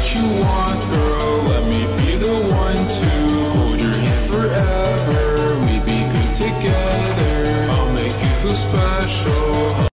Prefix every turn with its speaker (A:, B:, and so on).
A: you want, girl. Let me be the one to hold your hand forever. We be good together. I'll make you feel special.